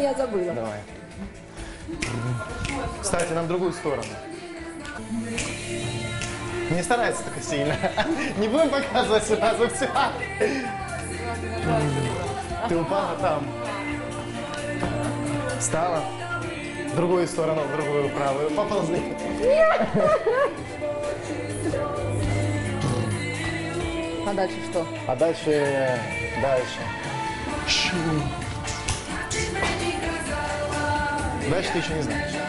я забыла. Давай. Кстати, на другую сторону. Не старайся так сильно. Не будем показывать сразу все. Ты упала там. Встала. В другую сторону, в другую правую. Поползли. А дальше что? А дальше... Дальше ты еще не знаешь.